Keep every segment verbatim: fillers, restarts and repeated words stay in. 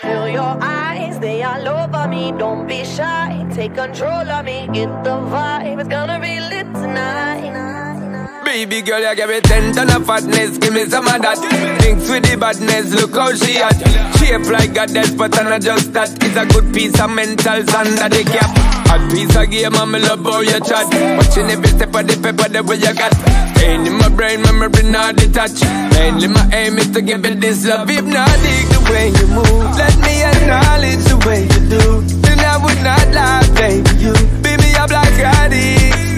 Feel your eyes, they all over me. Don't be shy, take control of me. Get the vibe, it's gonna be lit tonight. Baby girl, you give me ten ton of fatness, give me some of that. Mix with the badness, look how she at. Shape like goddess, but I'm not just that. It's a good piece of mentals under the cap. A piece of game, I'm love how you chat. Watching every step of the paper, the way you got. Staying in my brain, memory not detach. Mainly my aim is to give it this love. Hypnotic, the way you move. Let me acknowledge the way you do. Then I would not lie, baby, you. Baby, I'm like Scotty.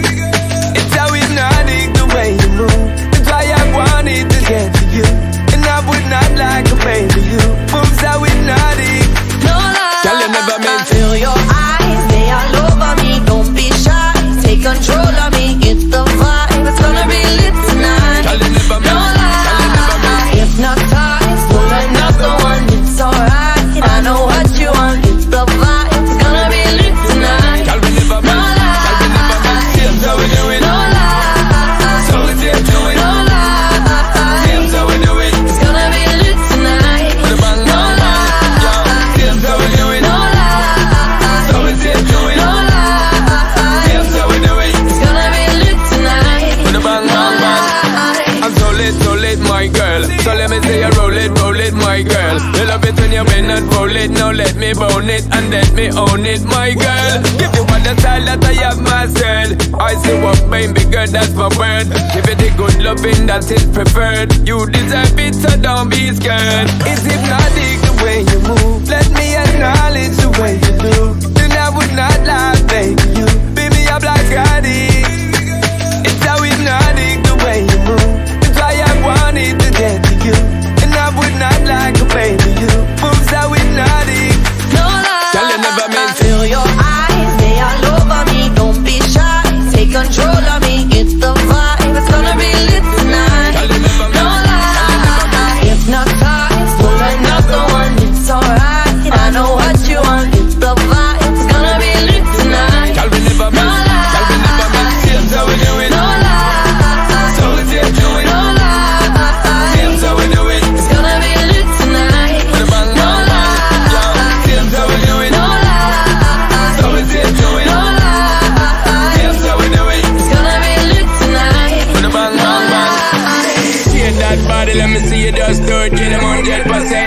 It's how hypnotic the way you move. That's why I wanted to get to you. And I would not like a baby you. Moves how hypnotic. No lie, Girl, you never meant to. Feel your eyes, they all over me. Don't be shy, take control of me. Get the vibe, it's gonna be lit tonight. Girl, you never meant. No lie, hypnotized, pull another one, it's alright. I know what you want, get the vibe, it's gonna be lit tonight. Girl, we never meant. Girl, we never meant. Here's how we do it. No lie, so we did do it. no lie, Here's how we do it. it's gonna be lit tonight. With a bang, No bang, bang. Yo, here's how we do it. No lie, So we did do it. no lie, Here's how we do it. it's gonna be lit tonight. With a bang, bang, bang. I'm so lit, so lit, my girl. So let me say you roll it, roll it, my girl. You love it when you bend and roll it. Now let me bone it and let me own it, my girl. Give you all the style that I have myself. I see what baby girl, that's my word. Give it the good loving that is preferred. You deserve it, so don't be scared. It's hypnotic the way you move. Let me acknowledge the way you do. Then I would not lie, baby, you. Baby, I'm like Scotty. It's how hypnotic the way you move. That's why I wanted to get to you. And I would not like a baby you. Moves how hypnotic. No lie, Girl, you never meant to. Feel your eyes, they all over me. Don't be shy, take control of me. Get the vibe, it's gonna be lit tonight. Girl, you never meant. No lie, hypnotized, pull another one, it's alright. I know what you want, get the vibe, it's gonna be lit tonight. Girl, we never No meant. Girl, we never meant. Here's how we do it. No lie, So we did do it. no lie, Here's how we do it. it's gonna be lit tonight. With a bang, bang, bang. Yo, here's how we do it. No lie, So we did do it. no lie, Here's how we do it. it's gonna be lit tonight. With a bang, bang, bang. Shake that body, let me see you just do it. Get them one hundred percent.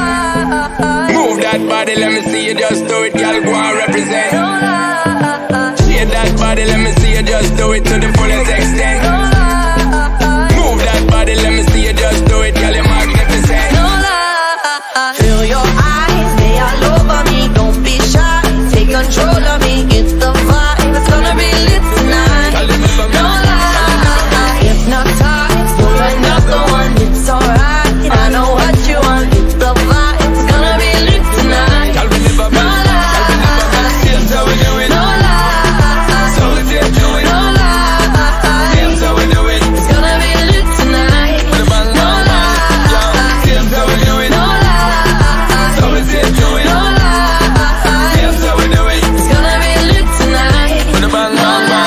Move that body, let me see you just do it. Gyal, go and represent. Shake that body, let me see you just do it to the fullest extent. Move that body, let me see you just do it. Gyal, you're magnificent. Feel your eyes, they all over me. Don't be shy, take control of me. Get the vibe, it's gonna be lit tonight. Gyal, you never No meant. lie, hypnotized, pull another one, it's alright. I know what you want, get the vibe, it's gonna be lit tonight. Gyal, we never No meant. Gyal, we never meant. Here's how we do it. No lie, So we did do it. no lie, Here's how we do it. it's gonna be lit tonight. With a bang, No bang, bang. Yo, here's how we do it. No lie, So we did do it. no lie, Here's how we do it. it's gonna be lit tonight. With a bang, bang, bang.